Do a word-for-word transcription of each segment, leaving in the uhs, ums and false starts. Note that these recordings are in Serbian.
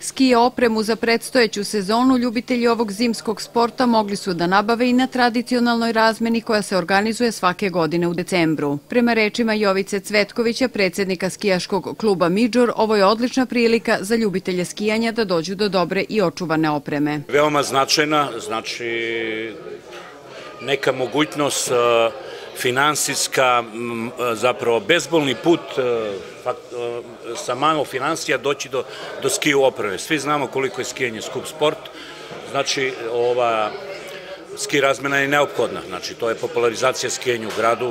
Ski opremu za predstojeću sezonu ljubitelji ovog zimskog sporta mogli su da nabave i na tradicionalnoj razmeni koja se organizuje svake godine u decembru. Prema rečima Jovice Cvetkovića, predsjednika skijaškog kluba Midžor, ovo je odlična prilika za ljubitelje skijanja da dođu do dobre i očuvane opreme. Veoma značajna, znači neka mogućnost finansijska, zapravo bezbolni put sa malo financija doći do, do skiju opreme. Svi znamo koliko je skijanje skup sport, znači ova ski razmena je neophodna, znači to je popularizacija skijanja u gradu,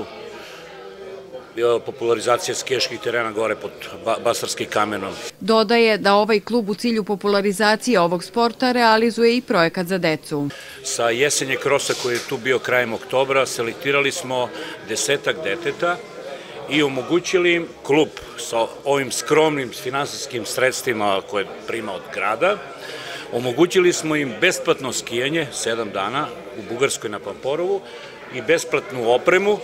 popularizacija skijaških terena gore pod Bastarskim kamenom. Dodaje da ovaj klub u cilju popularizacije ovog sporta realizuje i projekat za decu. Sa jesenje krosa koji je tu bio krajem oktobra selektirali smo desetak deteta i omogućili im klub sa ovim skromnim finansijskim sredstvima koje prima od grada. Omogućili smo im besplatno skijanje sedam dana u Bugarskoj na Pamporovu i besplatnu opremu,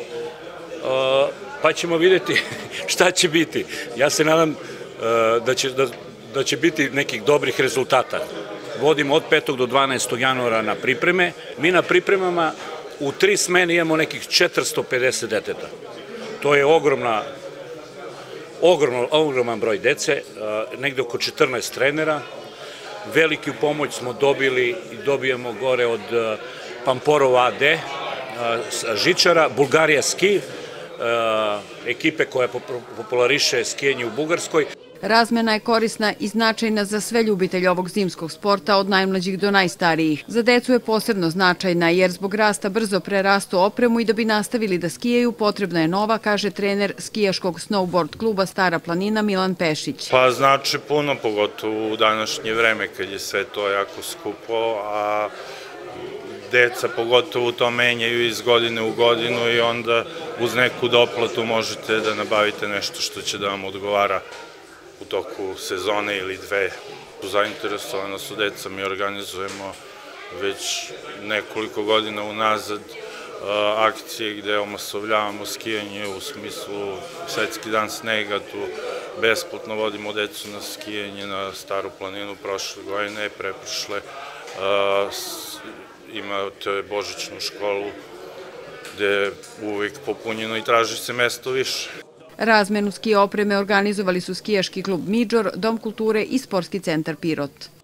pa ćemo vidjeti šta će biti. Ja se nadam da će, da, da će biti nekih dobrih rezultata. Vodimo od petog do dvanaestog januara na pripreme. Mi na pripremama u tri smene imamo nekih četiristo pedeset deteta. To je ogromna, ogromno, ogroman broj dece, negde oko četrnaest trenera. Veliku pomoć smo dobili i dobijamo gore od Pamporova A D, Žičara, Bulgarija Ski, ekipe koja populariše skijanje u Bugarskoj. Razmena je korisna i značajna za sve ljubitelje ovog zimskog sporta od najmlađih do najstarijih. Za decu je posebno značajna jer zbog rasta brzo prerastu opremu i da bi nastavili da skijaju potrebna je nova, kaže trener skijaškog snowboard kluba Stara planina Milan Pešić. Pa znači puno, pogotovo u današnje vreme kad je sve to jako skupo, a deca pogotovo to menjaju iz godine u godinu i onda uz neku doplatu možete da nabavite nešto što će da vam odgovara u toku sezone ili dve. Zainteresovana su deca, mi organizujemo već nekoliko godina unazad akcije gde omasovljavamo skijanje u smislu Svetski dan snega, tu besplatno vodimo decu na skijanje na Staru planinu prošle godine, preprošle. Imate božićnu školu gde je uvijek popunjeno i traži se mesto više. Razmenu ski opreme organizovali su skijaški klub Midžor, Dom kulture i sportski centar Pirot.